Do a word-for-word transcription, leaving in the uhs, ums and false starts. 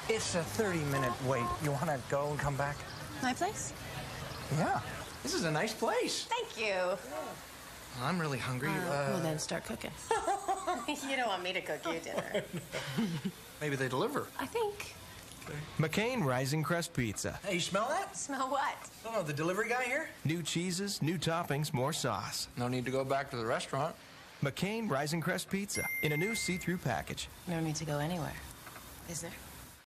It's a thirty minute wait. You want to go and come back? My place? Yeah. This is a nice place. Thank you. I'm really hungry. Uh, Uh, well, then start cooking. You don't want me to cook you dinner. Maybe they deliver. I think. McCain Rising Crust Pizza. Hey, you smell that? Smell what? I don't know, the delivery guy here? New cheeses, new toppings, more sauce. No need to go back to the restaurant. McCain Rising Crust Pizza in a new see-through package. No need to go anywhere, is there?